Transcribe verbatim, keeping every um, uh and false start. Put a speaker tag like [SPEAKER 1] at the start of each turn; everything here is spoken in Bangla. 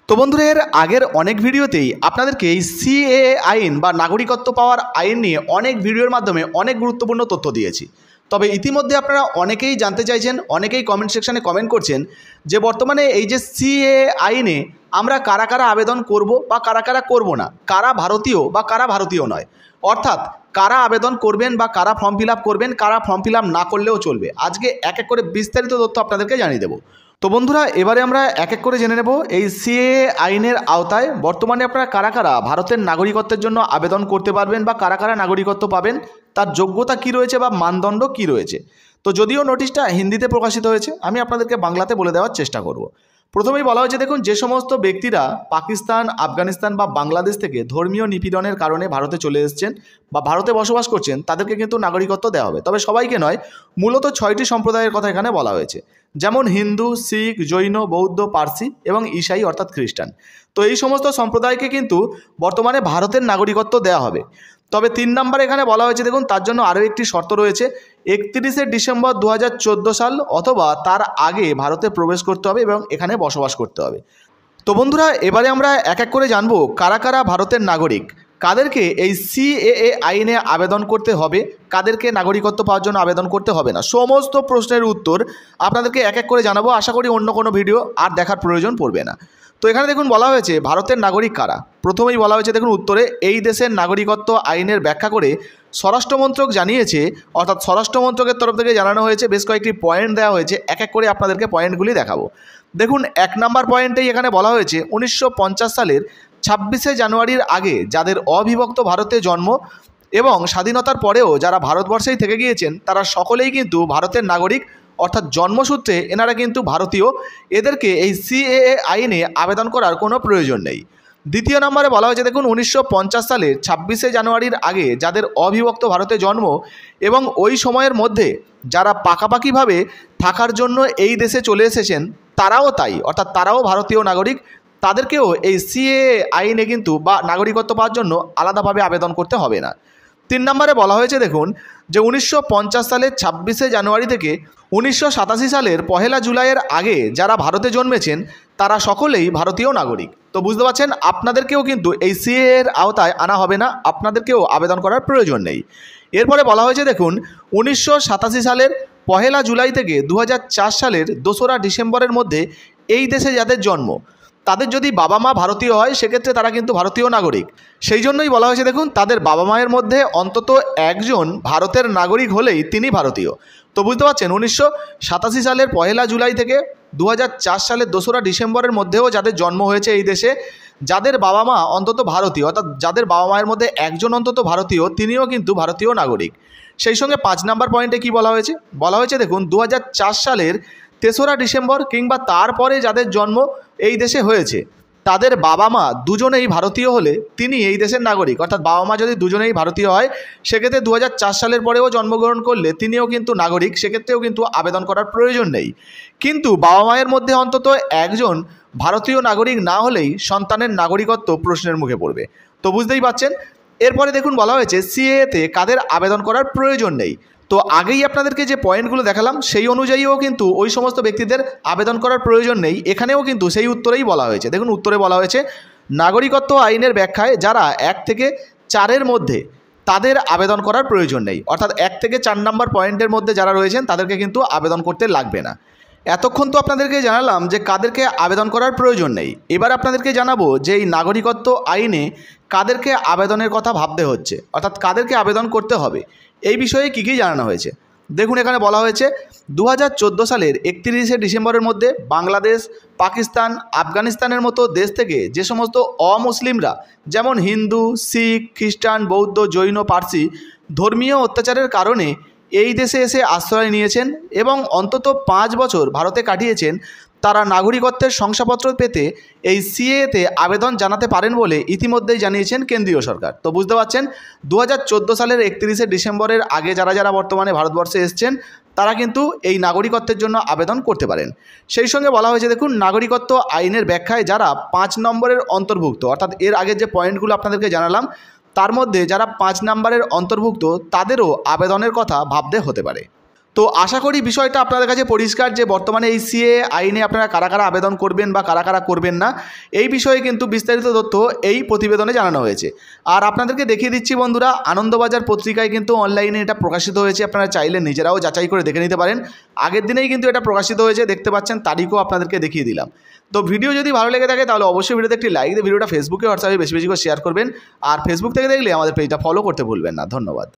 [SPEAKER 1] তো বন্ধুরা, এর আগের অনেক ভিডিওতেই আপনাদেরকে এই সিএএ আইন বা নাগরিকত্ব পাওয়ার আইন নিয়ে অনেক ভিডিওর মাধ্যমে অনেক গুরুত্বপূর্ণ তথ্য দিয়েছি। তবে ইতিমধ্যে আপনারা অনেকেই জানতে চাইছেন, অনেকেই কমেন্ট সেকশানে কমেন্ট করছেন যে বর্তমানে এই যে সিএএ আইনে আমরা কারা কারা আবেদন করব বা কারা কারা করব না, কারা ভারতীয় বা কারা ভারতীয় নয়, অর্থাৎ কারা আবেদন করবেন বা কারা ফর্ম ফিল আপ করবেন, কারা ফর্ম ফিল আপ না করলেও চলবে। আজকে এক এক করে বিস্তারিত তথ্য আপনাদেরকে জানিয়ে দেবো। তো বন্ধুরা, এবারে আমরা এক এক করে জেনে নেব এই সিএএ আইনের আওতায় বর্তমানে আপনারা কারা কারা ভারতের নাগরিকত্বের জন্য আবেদন করতে পারবেন বা কারা কারা নাগরিকত্ব পাবেন, তার যোগ্যতা কি রয়েছে বা মানদণ্ড কি রয়েছে। তো যদিও নোটিশটা হিন্দিতে প্রকাশিত হয়েছে, আমি আপনাদেরকে বাংলাতে বলে দেওয়ার চেষ্টা করব। প্রথমেই বলা হয়েছে, দেখুন, যে সমস্ত ব্যক্তিরা পাকিস্তান, আফগানিস্তান বা বাংলাদেশ থেকে ধর্মীয় নিপীড়নের কারণে ভারতে চলে এসেছেন বা ভারতে বসবাস করছেন, তাদেরকে কিন্তু নাগরিকত্ব দেওয়া হবে। তবে সবাইকে নয়, মূলত ছয়টি সম্প্রদায়ের কথা এখানে বলা হয়েছে, যেমন হিন্দু, শিখ, জৈন, বৌদ্ধ, পার্সি এবং ঈসাই অর্থাৎ খ্রিস্টান। তো এই সমস্ত সম্প্রদায়কে কিন্তু বর্তমানে ভারতের নাগরিকত্ব দেওয়া হবে। তবে তিন নম্বর এখানে বলা হয়েছে, দেখুন, তার জন্য আরও একটি শর্ত রয়েছে। একত্রিশে ডিসেম্বর দু হাজার চোদ্দো সাল অথবা তার আগে ভারতে প্রবেশ করতে হবে এবং এখানে বসবাস করতে হবে। তো বন্ধুরা, এবারে আমরা এক এক করে জানবো কারা কারা ভারতের নাগরিক, কাদেরকে এই সিএএ আইনে আবেদন করতে হবে, কাদেরকে নাগরিকত্ব পাওয়ার জন্য আবেদন করতে হবে না। সমস্ত প্রশ্নের উত্তর আপনাদেরকে এক এক করে জানাবো। আশা করি অন্য কোনো ভিডিও আর দেখার প্রয়োজন পড়বে না। তো এখানে দেখুন বলা হয়েছে ভারতের নাগরিক কারা। প্রথমেই বলা হয়েছে, দেখুন, উত্তরে এই দেশের নাগরিকত্ব আইনের ব্যাখ্যা করে স্বরাষ্ট্রমন্ত্রক জানিয়েছে, অর্থাৎ স্বরাষ্ট্রমন্ত্রকের তরফ থেকে জানানো হয়েছে, বেশ কয়েকটি পয়েন্ট দেওয়া হয়েছে। এক এক করে আপনাদেরকে পয়েন্টগুলি দেখাবো। দেখুন, এক নম্বর পয়েন্টেই এখানে বলা হয়েছে উনিশশো পঞ্চাশ সালের ছাব্বিশে জানুয়ারির আগে যাদের অবিভক্ত ভারতে জন্ম এবং স্বাধীনতার পরেও যারা ভারতবর্ষেই থেকে গিয়েছেন, তারা সকলেই কিন্তু ভারতের নাগরিক, অর্থাৎ জন্মসূত্রে এনারা কিন্তু ভারতীয়। এদেরকে এই সিএএ আইনে আবেদন করার কোনো প্রয়োজন নেই। দ্বিতীয় নম্বরে বলা হয়েছে, দেখুন, উনিশশো পঞ্চাশ সালের ছাব্বিশে জানুয়ারির আগে যাদের অবিভক্ত ভারতে জন্ম এবং ওই সময়ের মধ্যে যারা পাকাপাকিভাবে থাকার জন্য এই দেশে চলে এসেছেন, তারাও তাই, অর্থাৎ তারাও ভারতীয় নাগরিক। তাদেরকেও এই সিএএ আইনে কিন্তু বা নাগরিকত্ব পাওয়ার জন্য আলাদাভাবে আবেদন করতে হবে না। তিন নম্বরে বলা হয়েছে, দেখুন, যে উনিশশো পঞ্চাশ সালের ছাব্বিশে জানুয়ারি থেকে উনিশশো সাতাশি সালের পহেলা জুলাইয়ের আগে যারা ভারতে জন্মেছেন, তারা সকলেই ভারতীয় নাগরিক। তো বুঝতে পারছেন, আপনাদেরকেও কিন্তু এই সিএএ এর আওতায় আনা হবে না, আপনাদেরকেও আবেদন করার প্রয়োজন নেই। এরপরে বলা হয়েছে, দেখুন, উনিশশো সাতাশি সালের পহেলা জুলাই থেকে দু হাজার চার সালের দোসরা ডিসেম্বরের মধ্যে এই দেশে যাদের জন্ম, তাদের যদি বাবা মা ভারতীয় হয়, সেক্ষেত্রে তারা কিন্তু ভারতীয় নাগরিক। সেই জন্যই বলা হয়েছে, দেখুন, তাদের বাবা মায়ের মধ্যে অন্তত একজন ভারতের নাগরিক হলেই তিনি ভারতীয়। তো বুঝতে পারছেন, উনিশশো সাতাশি সালের পহেলা জুলাই থেকে দু হাজার চার সালের দোসরা ডিসেম্বরের মধ্যেও যাদের জন্ম হয়েছে এই দেশে, যাদের বাবা মা অন্তত ভারতীয়, অর্থাৎ যাদের বাবা মায়ের মধ্যে একজন অন্তত ভারতীয়, তিনিও কিন্তু ভারতীয় নাগরিক। সেই সঙ্গে পাঁচ নম্বর পয়েন্টে কি বলা হয়েছে, বলা হয়েছে, দেখুন, দু হাজার চার সালের তেসরা ডিসেম্বর কিংবা তারপরে যাদের জন্ম এই দেশে হয়েছে, তাদের বাবা মা দুজনেই ভারতীয় হলে তিনি এই দেশের নাগরিক। অর্থাৎ বাবা মা যদি দুজনেই ভারতীয় হয়, সেক্ষেত্রে দু হাজার চার সালের পরেও জন্মগ্রহণ করলে তিনিও কিন্তু নাগরিক, সেক্ষেত্রেও কিন্তু আবেদন করার প্রয়োজন নেই। কিন্তু বাবা মায়ের মধ্যে অন্তত একজন ভারতীয় নাগরিক না হলেই সন্তানের নাগরিকত্ব প্রশ্নের মুখে পড়বে। তো বুঝতেই পারছেন। এরপরে দেখুন বলা হয়েছে সিএএতে কাদের আবেদন করার প্রয়োজন নেই। তো আগেই আপনাদেরকে যে পয়েন্টগুলো দেখালাম সেই অনুযায়ীও কিন্তু ওই সমস্ত ব্যক্তিদের আবেদন করার প্রয়োজন নেই। এখানেও কিন্তু সেই উত্তরেই বলা হয়েছে। দেখুন, উত্তরে বলা হয়েছে নাগরিকত্ব আইনের ব্যাখ্যায় যারা এক থেকে চারের মধ্যে, তাদের আবেদন করার প্রয়োজন নেই। অর্থাৎ এক থেকে চার নম্বর পয়েন্টের মধ্যে যারা রয়েছেন তাদেরকে কিন্তু আবেদন করতে লাগবে না। এতক্ষণ তো আপনাদেরকে জানালাম যে কাদেরকে আবেদন করার প্রয়োজন নেই। এবার আপনাদেরকে জানাবো যে এই নাগরিকত্ব আইনে কাদেরকে আবেদনের কথা ভাবতে হচ্ছে, অর্থাৎ কাদেরকে আবেদন করতে হবে, এই বিষয়ে কী কী জানানো হয়েছে। দেখুন, এখানে বলা হয়েছে দু হাজার চোদ্দো সালের একত্রিশে ডিসেম্বরের মধ্যে বাংলাদেশ, পাকিস্তান, আফগানিস্তানের মতো দেশ থেকে যে সমস্ত অমুসলিমরা, যেমন হিন্দু, শিখ, খ্রিস্টান, বৌদ্ধ, জৈন, পার্সি, ধর্মীয় অত্যাচারের কারণে এই দেশে এসে আশ্রয় নিয়েছেন এবং অন্তত পাঁচ বছর ভারতে কাটিয়েছেন, তারা নাগরিকত্বের শংসাপত্র পেতে এই সিএএতে আবেদন জানাতে পারেন বলে ইতিমধ্যেই জানিয়েছেন কেন্দ্রীয় সরকার। তো বুঝতে পারছেন, দু হাজার চোদ্দো সালের একত্রিশে ডিসেম্বরের আগে যারা যারা বর্তমানে ভারতবর্ষে এসছেন, তারা কিন্তু এই নাগরিকত্বের জন্য আবেদন করতে পারেন। সেই সঙ্গে বলা হয়েছে, দেখুন, নাগরিকত্ব আইনের ব্যাখ্যায় যারা পাঁচ নম্বরের অন্তর্ভুক্ত, অর্থাৎ এর আগের যে পয়েন্টগুলো আপনাদেরকে জানালাম তার মধ্যে যারা পাঁচ নম্বরের অন্তর্ভুক্ত, তাদেরও আবেদনের কথা ভাবতে হতে পারে। তো আশা করি বিষয়টা আপনাদের কাছে পরিষ্কার যে বর্তমানে এই সিএ আইনে আপনারা কারা কারা আবেদন করবেন বা কারা কারা করবেন না, এই বিষয়ে কিন্তু বিস্তারিত তথ্য এই প্রতিবেদনে জানানো হয়েছে। আর আপনাদেরকে দেখিয়ে দিচ্ছি বন্ধুরা, আনন্দবাজার পত্রিকায় কিন্তু অনলাইনে এটা প্রকাশিত হয়েছে, আপনারা চাইলে নিজেরাও যাচাই করে দেখে নিতে পারেন। আগের দিনেই কিন্তু এটা প্রকাশিত হয়েছে, দেখতে পাচ্ছেন, তারিখও আপনাদেরকে দেখিয়ে দিলাম। তো ভিডিও যদি ভালো লেগে থাকে তাহলে অবশ্যই ভিডিওতে একটি লাইক দিয়ে ভিডিওটা ফেসবুকে হোয়াটসঅ্যাপে বেশি বেশি করে শেয়ার করবেন। আর ফেসবুক থেকে দেখলে আমাদের পেজটা ফলো করতে ভুলবেন না। ধন্যবাদ।